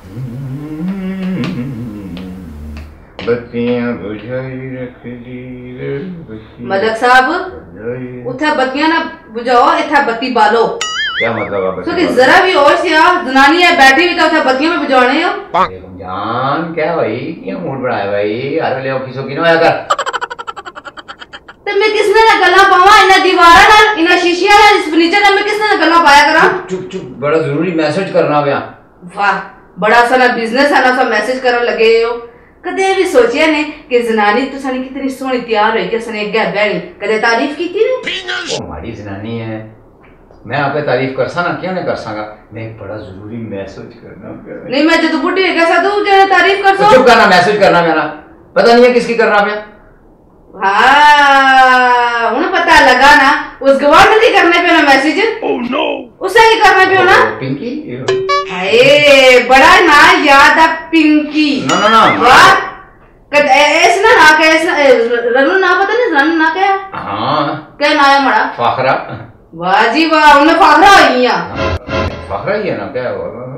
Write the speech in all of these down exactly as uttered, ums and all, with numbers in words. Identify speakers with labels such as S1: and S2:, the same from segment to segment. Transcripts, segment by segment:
S1: बत्तियां बुझाई रख दी
S2: मलक साहब उठा बत्तियां ना बुझाओ इथा बत्ती बालो।
S1: क्या मतलब है
S2: तो कि जरा भी और से आ जनानी है बैठी भी तो उठा बत्तियां में बुझाने हो
S1: जान। क्या भाई क्या मूड बनाया भाई यार ले ऑफिसों की ना आया कर।
S2: तो मैं किसने ना गला पावा इना दीवारा ना इना शीशिया ना इस फर्नीचर ना मैं किसने ना गला पाया करा।
S1: चुप चुप बड़ा जरूरी मैसेज करना पिया।
S2: वाह बड़ा सारा बिजनेस है ना सा मैसेज करन लगे हो। कदे भी सोचिया ने कि जनानी तो सानी कितनी सोहनी तैयार होई के सने अगे बैणी कदे तारीफ कीती ने।
S1: ओ माड़ी जनानी है मैं आपे तारीफ करसा ना क्यों नहीं करसागा। मैं बड़ा जरूरी मैसेज करना पिया।
S2: नहीं मैं जब बुढ़ी है कैसा तू के तारीफ कर सो।
S1: चुप करना मैसेज करना मेरा पता नहीं है किसकी करना पिया।
S2: हाँ उन्हें पता लगा ना उस गवार ने करने पे ना मैसेज। ओह नो उसे ही करने पे हो ना
S1: पिंकी।
S2: हाय बड़ा ना याद है पिंकी।
S1: ना ना ना
S2: वाह कद ऐसा ना ना क्या ऐसा रनु ना पता नहीं रनु ना क्या।
S1: हाँ
S2: क्या ना है मरा
S1: फाखरा।
S2: वाह जी वाह उन्हें फाखरा हुई है।
S1: फाखरा ही है ना क्या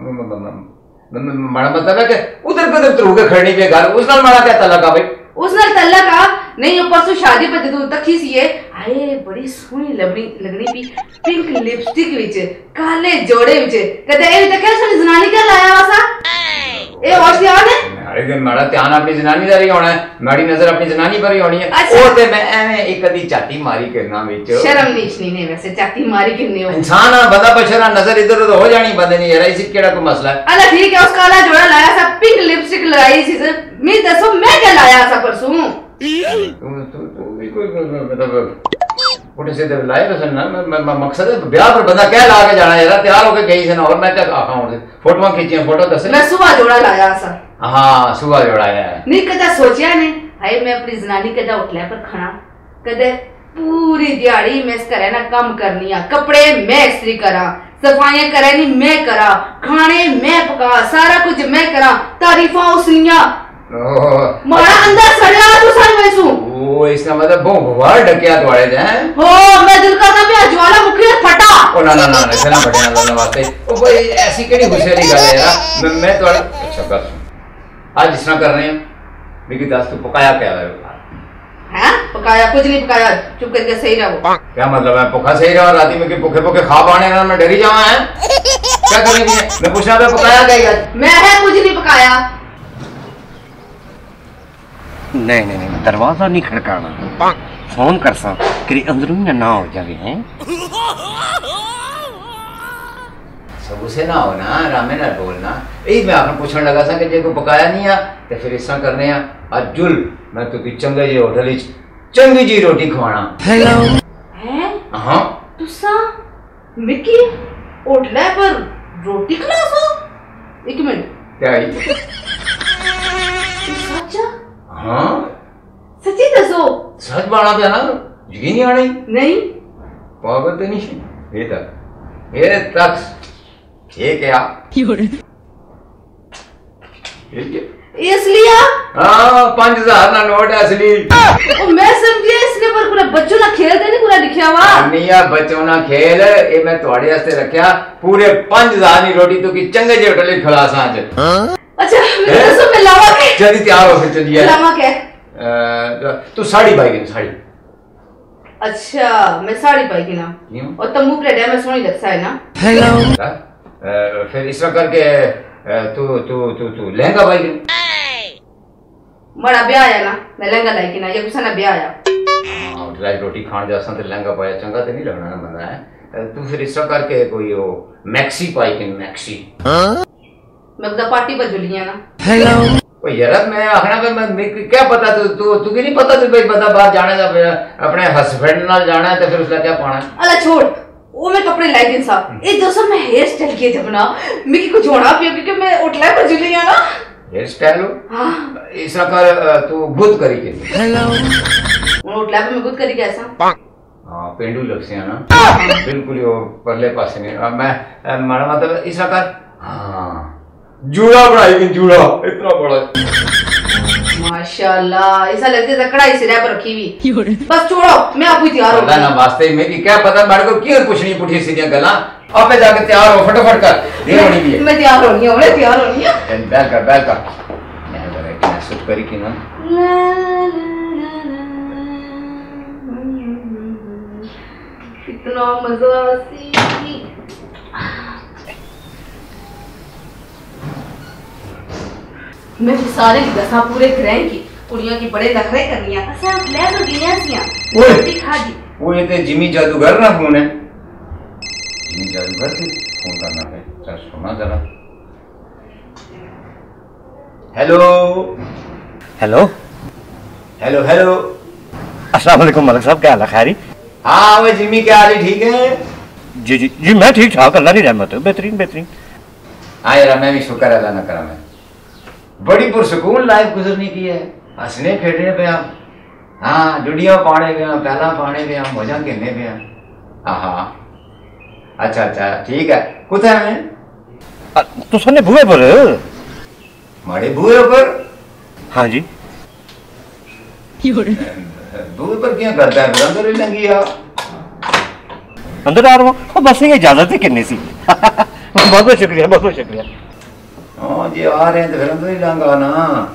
S1: मरा मतलब है कि उधर पे उधर होके खड़नी पे घर उस नाल मरा क्या तलक आ भाई।
S2: उसने तल्ला का नहीं परसों शादी पर जदू तखी सी है आए बड़ी सोहनी लगनी लगनी भी पिंक लिपस्टिक विच काले जोड़े विच कदे ए तके सोनी जनानी क्या लाया वासा ए होश ध्यान है।
S1: अरे दिन माड़ा ध्यान अपनी जनानी दा ही होना है माड़ी नजर अपनी जनानी पर ही होनी है।
S2: अच्छा।
S1: ओ ते मैं एवें एक अदी चाटी मारी करना विच
S2: शर्म नीच नहीं ने वैसे चाटी मारी किन्ने हो
S1: इंसान बंदा बशरा नजर इधर उधर हो जानी बंदे नहीं यार इसी केड़ा कोई मसला है।
S2: अल्लाह ठीक है उस काला जोड़ा लाया सा पिंक लिपस्टिक लगाई सी मैं दसो मैं क्या लाया सा परसों।
S1: तू तू तू भी कोई मतलब उठे से दे लाए बस ना मकसद है ब्याह पर बंदा क्या ला के जाना यार तैयार होके गई से ना और मैं क्या आखाऊं फोटोआं खींचियां फोटो दस
S2: मैं सुबह जोड़ा लाया सा।
S1: हां सुबह जोड़ा है
S2: नहीं कदा सोचिया ने हाय मैं अपनी जनानी कदा उठले पर खाना कदे पूरी दिहाड़ी मैं इस करे ना काम करनी है कपड़े मैं इस्त्री करा सफाइयां करे नहीं मैं करा खाने मैं पका सारा कुछ मैं करा तारीफां उसनिया मारा अंदर सड़या तू सन वैसू।
S1: ओ इसका मतलब वो भवार ढकिया तोड़े हैं
S2: हो मैं दिल करना पे ज्वाला मुखी फटा।
S1: ओ ना ना ना ऐसा ना फटे ना वास्ते ओ कोई ऐसी केड़ी गुस्सेली गल है यार मैं मैं तो अच्छा कर आज जिस तरह कर रहे हैं मेरी दास तू पकाया क्या है
S2: हैं पकाया कुछ नहीं पकाया चुप करके सही रहो।
S1: क्या मतलब है भूखा सही रहा रात में कि भूखे भूखे खा पाने ना मैं डरी जावा है क्या करेंगे मैं पूछना पे पकाया क्या
S2: मैं है कुछ नहीं पकाया।
S3: नहीं नहीं नहीं दरवाजा नहीं खड़काना फोन कर सा कि अंदरों ना हो जावे हैं
S1: सब उसे ना हो ना रामे ना बोलना यही मैं आपने पूछने लगा सा कि जे को पकाया नहीं आ तो फिर इस तरह करने आ आज जुल मैं तो की चंगे जी होटल विच चंगी जी रोटी खवाना। हेलो
S2: हैं
S1: हां
S2: तुसा मिकी होटल पर रोटी खलासो एक मिनट
S1: क्या है
S2: सच
S1: हाँ
S2: सच्ची दसो
S1: सच बाड़ा पे ना यकीन नहीं आनी
S2: नहीं
S1: पागल तो नहीं ये तक ये तक ये क्या ये
S2: इसलिए
S1: हाँ पांच हजार ना नोट है असली।
S2: ओ मैं समझिए इसने पर पूरा बच्चों ना खेल दे नहीं पूरा लिखा हुआ
S1: नहीं यार बच्चों ना खेल ये मैं तुम्हारे वास्ते रखा पूरे पांच हजार की रोटी तो की चंगे जे होटल खिला आज।
S2: अच्छा मैं तो मैं लावा के
S1: जल्दी तैयार हो फिर चलिए
S2: लावा के
S1: तू साड़ी पाई की साड़ी।
S2: अच्छा मैं साड़ी पाई की ना और तंबू प्लेट है मैं सोनी लगता है ना।
S1: हेलो फिर इस तरह करके तू तू तू तू लहंगा पाई की
S2: बड़ा ब्याह आया ना मैं लहंगा लाई की ना ये गुस्सा ना ब्याह आया
S1: हां ड्राई रोटी खान जासा तो लहंगा पाया चंगा तो नहीं लगना ना बंदा है तू फिर इस तरह करके कोई वो मैक्सी पाई की मैक्सी
S2: मैं बता पार्टी पर जुलिया ना।
S1: हेलो ओ यार मैं आखना कि मैं क्या पता तू तू तू की नहीं पता तू भाई बंदा बाहर जाने का अपने हस्बैंड नाल जाना है तो फिर उसका क्या पाना है।
S2: अल्लाह छोड़ वो मैं कपड़े लाई दिन साहब ए दोस्तों मैं हेयर स्टाइल किए जब ना मैं कुछ होना पियो क्योंकि मैं उठला पर जुलिया ना
S1: हेयर स्टाइल हां इस कर तू गुद करी के हेलो
S2: उठला पे मैं गुद करी कैसा
S1: हां पेंडू लगसे है ना बिल्कुल वो परले पासे में मैं मारा मतलब इस कर हां जूड़ा बनाई की जूड़ा इतना बड़ा
S2: माशाल्लाह ऐसा लगता है कढ़ाई सिरे पर रखी हुई बस छोड़ो मैं आप ही तैयार हो
S1: ना वास्ते में कि क्या पता मेरे को क्यों पूछनी पुठी सीधी गल्ला आपे जाके तैयार हो फटाफट कर देर होनी भी है।
S2: मैं तैयार होनी हूं मैं तैयार होनी हूं।
S1: बैल कर बैल कर मैं जरा क्या सुट करी कि ना
S2: कितना मजा सी। मैं सारे दसा पूरे ग्रह की कुड़ियों की बड़े नखरे करनी है। अच्छा ले तो गिनिया सिया रोटी खा दी।
S1: वो ये ते जिमी जादूगर ना फोन है जिमी जादूगर के फोन करना है। चल सुना जरा। हेलो
S3: हेलो
S1: हेलो हेलो
S3: अस्सलाम वालेकुम मलिक साहब, क्या हाल है? खैरी?
S1: हाँ वो जिमी क्या हाल है? ठीक है
S3: जी जी जी मैं ठीक ठाक, अल्लाह की रहमत है, बेहतरीन बेहतरीन।
S1: हाँ यार मैं भी शुक्र अल्लाह ना करा। मैं बड़ी पुरसकून लाइफ गुजरने की है। हंसने खेलने पे हम हाँ डुडिया पाने पे हम पहला पाने पे हम मजा खेलने पे हम। हाँ अच्छा अच्छा ठीक है कुत्ते हैं
S3: तो सने बुए पर
S1: माड़े बुए पर।
S3: हाँ जी
S1: बुए पर क्या करता है? अंदर ही लगी आ
S3: अंदर आ रहा हूँ बस ये इजाजत है किन्नी सी बहुत बहुत शुक्रिया बहुत बहुत शुक्रिया।
S1: हाँ जी आ रहे हैं तो फिर अंदर ही लंगा ना।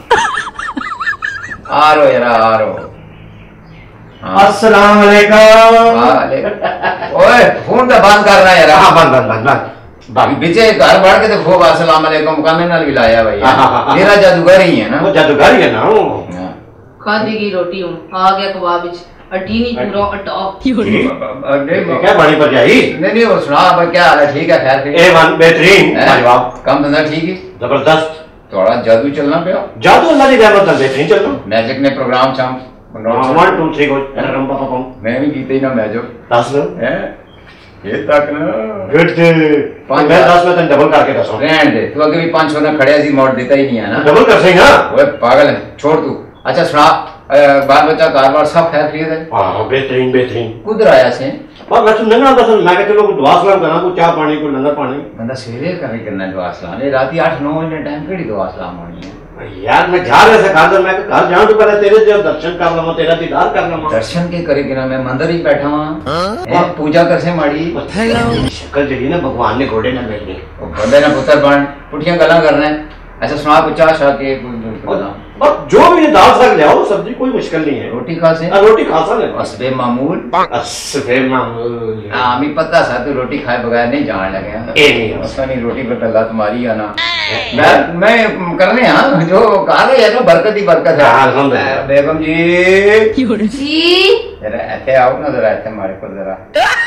S1: आ रो यार आ रो।
S3: अस्सलाम वालेकुम।
S1: ओए फोन तो बंद करना यार।
S3: हाँ बंद बंद बंद बंद
S1: पीछे घर बढ़ के तो खूब अस्सलाम वालेकुम काने नाल मिलाया भाई। मेरा जादूगर ही है ना।
S3: वो जादूगर ही है ना।
S2: खा देगी रोटी हूं आ गया कबाब विच अटी नहीं पूरा अटा
S3: क्या पानी पर जाई।
S1: नहीं नहीं वो सुना भाई क्या हाल है? ठीक है खैर
S3: ए वन बेहतरीन जवाब।
S1: कम धंधा ठीक है
S3: जबरदस्त।
S1: थोड़ा जादू चलना पे
S3: जादू अल्लाह की रहमत है बेहतरीन चल रहा।
S1: मैजिक ने प्रोग्राम चाम
S3: वन टू थ्री को रम पापा पम
S1: मैं भी जीते ही ना मैजिक
S3: दस लो
S1: हैं ये तक ना
S3: गुड पांच मैं दस में तन डबल करके दसो
S1: रहने दे तू अगे भी पांच सौ ना खड़े सी मोड़ देता ही नहीं है ना।
S3: डबल कर सही ना।
S1: ओए पागल है छोड़ तू। अच्छा सुना बाल बच्चा कारोबार सब खैर खरीद है?
S3: हाँ बेहतरीन बेहतरीन।
S1: कुदर आया से
S3: और मैं तुम नहीं आता मैं कहते लोग दुआ सलाम करा को चाय पानी को लंगर पानी
S1: बंदा सवेरे करे करना दुआ सलाम ये रात आठ नौ बजे टाइम केड़ी दुआ सलाम होनी है
S3: यार। मैं जा रहा था घर मैं घर जाऊं तो पहले तेरे जो दर्शन कर लवा तेरा दीदार कर लवा।
S1: दर्शन के करे कि ना मैं मंदिर ही बैठा हां पूजा कर से माड़ी
S3: शक्ल जड़ी ना भगवान ने घोड़े ना मिलने
S1: ओ बंदे ना पुत्र बन पुठियां गल्ला करना है। अच्छा सुना कुछ चाह शाह के
S3: बस जो भी दाल साग ले आओ सब्जी कोई मुश्किल नहीं है।
S1: रोटी खा से
S3: रोटी खा सा ले
S1: असबे मामूल
S3: असबे मामूल।
S1: हां मी पता सा तू रोटी खाए बगैर नहीं जान लगे ए नहीं उसका नहीं रोटी पर अल्लाह तुम्हारी है ना। मैं मैं करने हां जो कहा है यार बरकत ही बरकत है अल्हम्दुलिल्लाह। बेगम जी
S2: जी
S1: जरा ऐसे आओ ना जरा ऐसे हमारे को जरा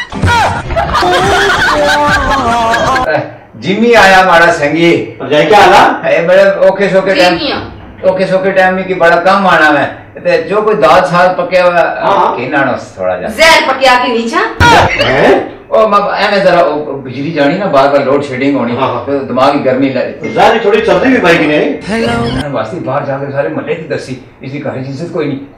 S1: जिमी आया हमारा संगी
S3: और जाए क्या आला
S1: है बड़े ओके सोके टाइम ओके सोके टाइम में की बड़ा कम आना है ते जो कोई दाल साल पके हुआ किनानो थोड़ा जा
S2: जहर पकिया के नीचा
S1: हैं ओ मैं एने जरा बिजली जानी ना बार बार लोड शेडिंग होनी तो दिमाग की गर्मी
S3: जारी थोड़ी सर्दी भी भाई की नहीं
S1: हेलो वासी बाहर जाकर सारे मल्ले की दसी इसकी कहानी इज्जत कोई नहीं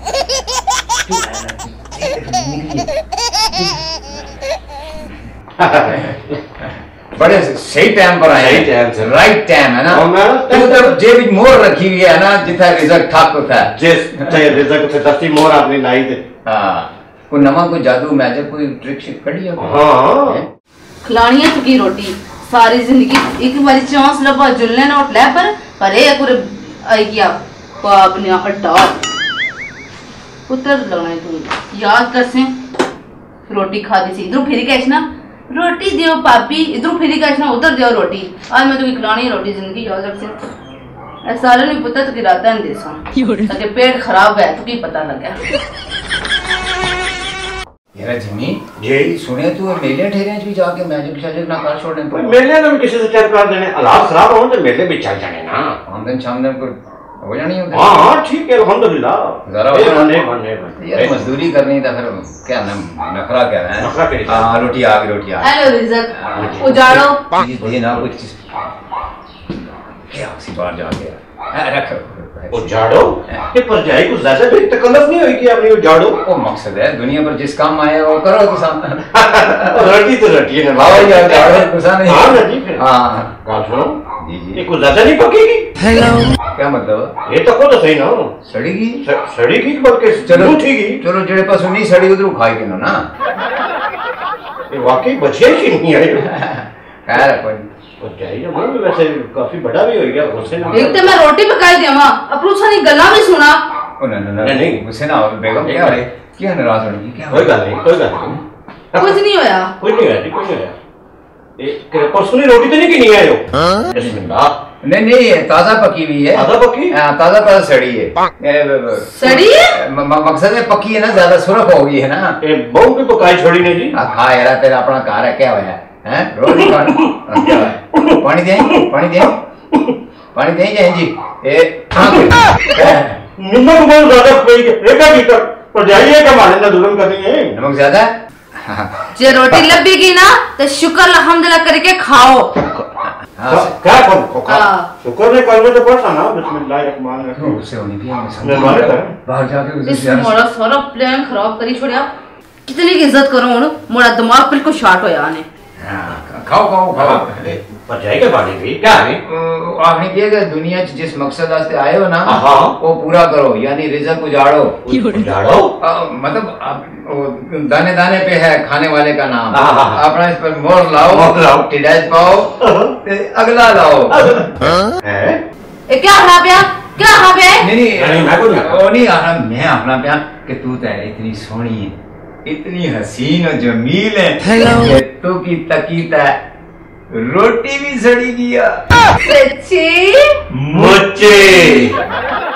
S1: बड़े सही टाइम पर आए
S3: सही टाइम से
S1: राइट टाइम है ना। तू तो जेब में मोहर रखी हुई है ना जिथा रिजल्ट ठाक होता है
S3: जिस चाहे रिजल्ट से दस्ती मोहर आपने लाई थे।
S1: हां कोई नवा कोई जादू मैजिक कोई ट्रिक शिक कड़ी है?
S3: हां
S2: खिलानी है चुकी रोटी सारी जिंदगी एक बारी चांस लबा जुलने ना उठ ले पर पर ए पूरे आई गया बाप ने हटा उतर लगना तू याद कर से रोटी खा दी सी इधर फिर कैश ना रोटी दियो पापी इधर फिर कैश ना उधर दियो रोटी आज मैं तो खिलानी है रोटी जिंदगी याद रख से ऐसा नहीं पता तो गिराता नहीं देसा ताकि पेट खराब है तो की पता लगा।
S1: यार जिमी जी सुने तू मेले ठहरे भी जाके मैजिक शैजिक ना कर छोड़ने तो
S3: मेले में किसी से चेक कर देने हालात खराब हो तो मेले भी चल जाने ना
S1: आमदन शामदन को हो जानी होती।
S3: हां हां ठीक है अल्हम्दुलिल्लाह
S1: जरा
S3: बने बने
S1: यार मजदूरी करनी था फिर क्या ना नखरा क्या है
S3: नखरा के
S1: हां रोटी आ गई रोटी आ
S2: हेलो रिजक उजाड़ो
S1: ये ना कुछ क्या सी बाहर जाके रख
S3: उजाड़ो ये पर जाए कुछ ज्यादा भी तकल्लुफ नहीं होगी आपने उजाड़ो
S1: वो मकसद है दुनिया पर जिस काम आए वो करो तो सामने
S3: रोटी तो रोटी है ना
S1: आओ यार जाड़ो गुस्सा नहीं
S3: हां रोटी
S1: हां
S3: गाल सुनो
S1: जी जी
S3: ये कुछ ज्यादा नहीं पकेगी।
S1: हेलो क्या मतलब
S3: ये तो को तो सही ना
S1: सड़ेगी
S3: सड़ी की बल्कि
S1: चलो
S3: ठीक
S1: चलो जेड़े पास नहीं सड़ी उधर खाई के ना
S3: ये
S4: वाकई बचे कि नहीं आए?
S1: खैर कोई
S4: और जाइए बोल, वैसे काफी बड़ा भी हो गया गुस्से ना।
S2: एक तो मैं रोटी पकाई देवा अपरू सारी गल्ला भी सुना।
S1: ओ ना ना
S4: नहीं, नहीं।
S1: गुस्से ना हो बेगम, क्या है क्यों नाराज हो रही क्या?
S4: कोई गल नहीं, कोई गल नहीं,
S2: कुछ नहीं होया,
S4: कुछ नहीं होया जी, कुछ नहीं होया। एक परसों रोटी तो नहीं की नहीं आए हो? बिस्मिल्लाह।
S1: नहीं नहीं ताजा पकी हुई है।
S4: ताजा पकी?
S1: हाँ, ताजा ताजा सड़ी है।
S2: सड़ी है?
S1: म- म- मकसद है पकी है ना, ज्यादा सुरख हो गई है ना।
S4: ए बहु की पकाई छोड़ी ने जी।
S1: आ, खा यार तेरा अपना कार है क्या होया है? रोज नहीं खाना। हाँ, क्या है? पानी दें पानी दें पानी दें जय जी। ए हाँ
S4: नमक बहुत ज्यादा पड़ी है, एक लीटर पर जाइए क्या माने ना जुल्म करेंगे।
S1: नमक ज्यादा है?
S2: जे रोटी लबेगी ना तो शुक्र अल्हम्दुलिल्लाह करके खाओ।
S1: हाँ,
S4: क्या- क्या करूं?
S2: हाँ।
S4: शुक्र ने कल में तो पढ़ा ना बिस्मिल्लाहिर्रहमानिर्रहीम।
S1: उससे होनी भी है, मैं
S4: मैं बाहर
S1: समझ-
S4: कर।
S1: बाहर जाके उसे
S2: इस
S1: प्यार से-
S2: मोड़ा सारा प्लान खराब करी छोड़िया। कितनी की इज्जत करो हुन, मोड़ा दिमाग बिल्कुल शार्ट होया ने।
S1: हाँ, खाओ खाओ खाओ।
S4: पर जाएगा बाड़ी भी क्या है?
S1: अ, आपने किया कि दुनिया च जिस मकसद वास्ते आए हो ना
S4: हाँ।
S1: वो पूरा करो, यानी रिजक उजाड़ो।
S4: उजाड़ो?
S1: अ, मतलब आप वो दाने दाने पे है खाने वाले का नाम।
S4: हाँ, हाँ, हाँ।
S1: अपना इस पर मोर लाओ,
S4: मोर लाओ।
S1: टिडाइस पाओ, ते अगला लाओ।
S4: है?
S2: ए क्या हरा पिया? क्या हरा पिया?
S1: नहीं नहीं
S4: नहीं, मैं कुछ नहीं कहा।
S1: वो नहीं आना, मैं अपना प्यार कि तू तो है इतनी सोहनी है, इतनी हसीन और जमील है कि तू की तकीता रोटी भी सड़ी गया।
S2: सच्ची?
S4: मुझे